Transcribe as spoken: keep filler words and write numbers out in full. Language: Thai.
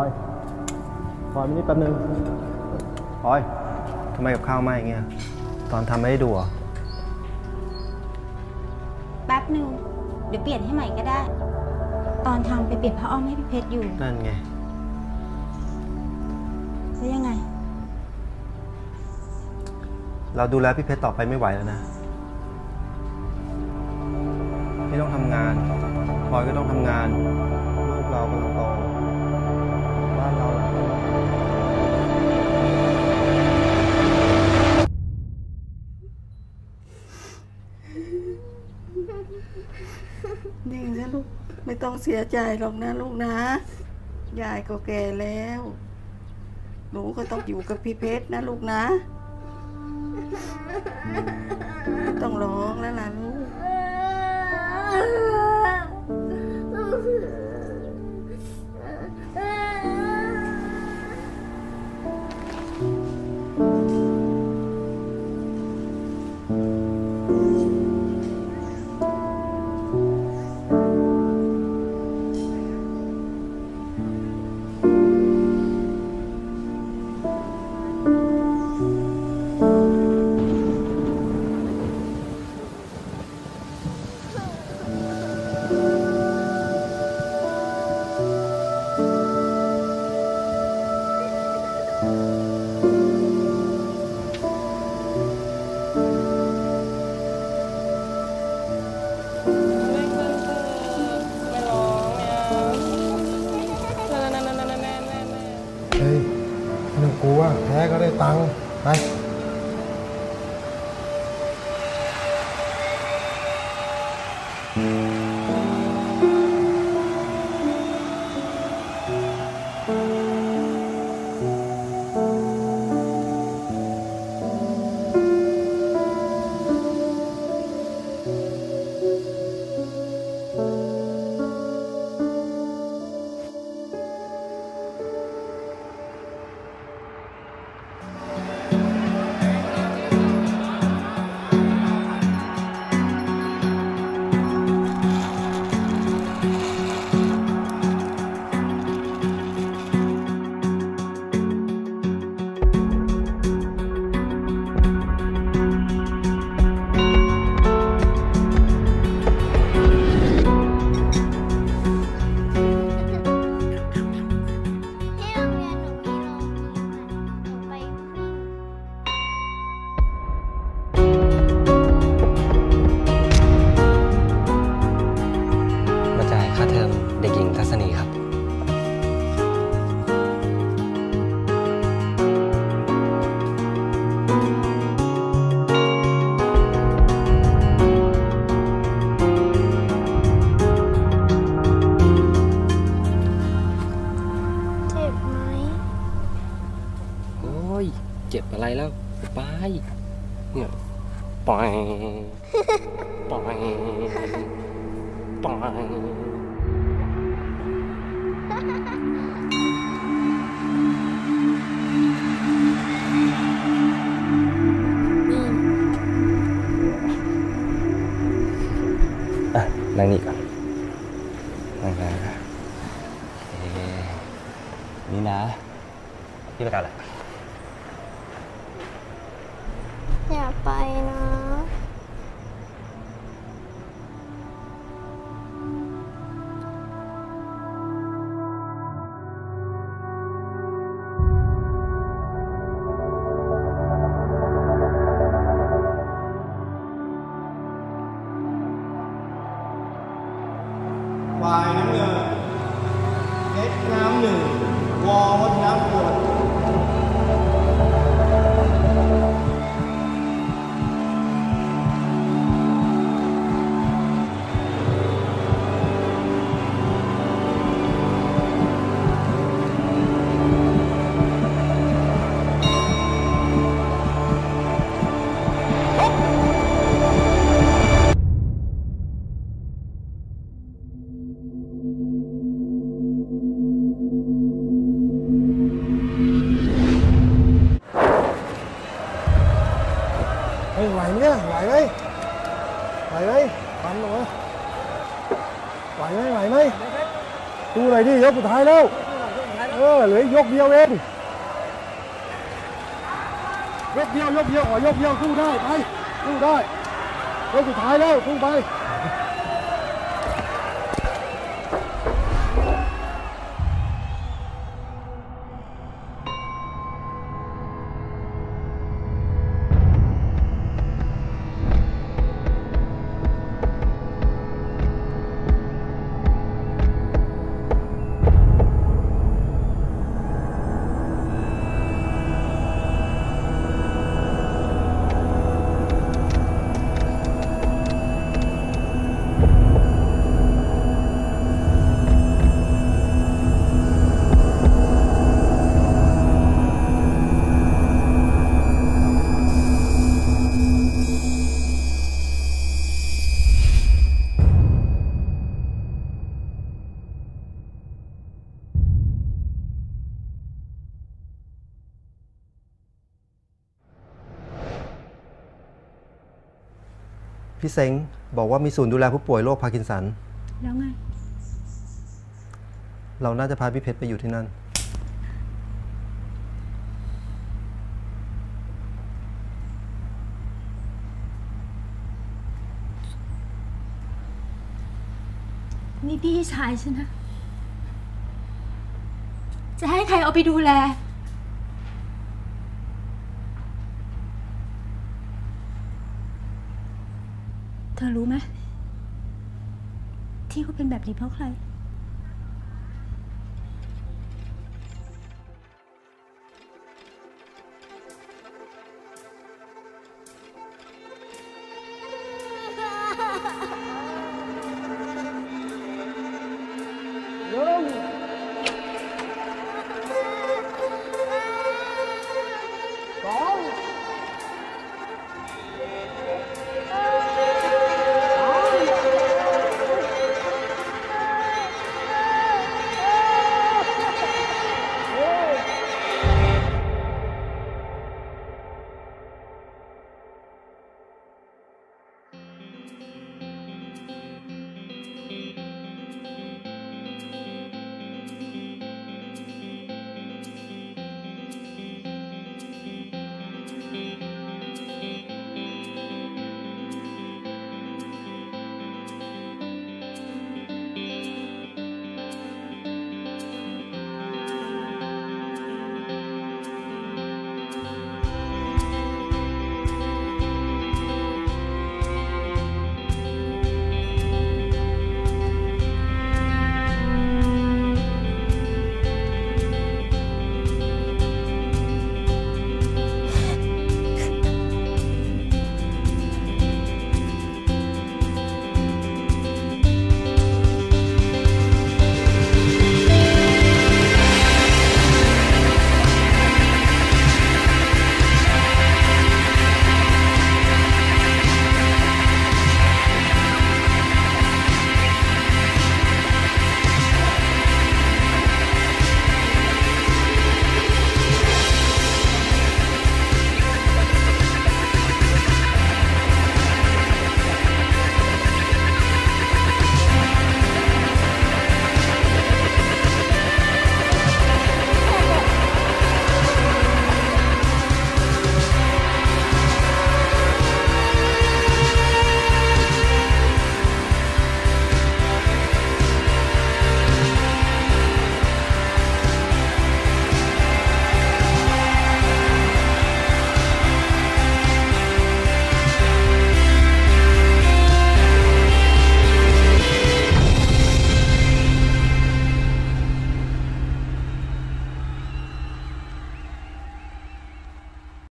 อยพลอยมานี่แป๊บนึงพลอยทำไมกับข้าวไหม้อย่างเงี้ยตอนทำไม่ได้ดูอ่ะแป๊บนึงเดี๋ยวเปลี่ยนให้ใหม่ก็ได้ตอนทำไปเปลี่ยนผ้าอ้อมให้พี่เพชรอยู่นั่นไงจะยังไงเราดูแลพี่เพชรต่อไปไม่ไหวแล้วนะพี่ต้องทำงานพลอยก็ต้องทำงานลูกเรากำลังโตบ้านเราหลังนี้นิ่งนะลูกไม่ต้องเสียใจหรอกนะลูกนะยายก็แก่แล้วหนูก็ต้องอยู่กับพี่เพชรนะลูกนะไม่ต้องร้องแล้วล่ะลูกกูว่าแพ้ก็ได้ตังค์ไปเด็กหญิงทัศนีครับเจ็บไหมโอ้ยเจ็บอะไรแล้วไปเนี่ยปอยปอยปอยนั่งนี่ก่อนนั่งนะนี่นะพี่ประกาศอะไรอย่าไปนะฝ่ายน้ำเงินเพชรน้ำหนึ่งวอวัฒนพลไหวไหมเนี่ยไหวไหมไหวไหมทำหรอไหวไหมไหวไหมดูหน่อยดิยกสุดท้ายแล้วเออเหลือยกเดียวเองยกเดียวยกเดียวขอยกเดียวสู้ได้ไปสู้ได้ยกสุดท้ายแล้วสู้ไปพี่เซ้งบอกว่ามีศูนย์ดูแลผู้ป่วยโรคพาร์กินสันแล้วไงเราน่าจะพาพี่เพชรไปอยู่ที่นั่นนี่พี่ชายฉันนะจะให้ใครเอาไปดูแลเธอรู้ไหมที่เขาเป็นแบบนี้เพราะใคร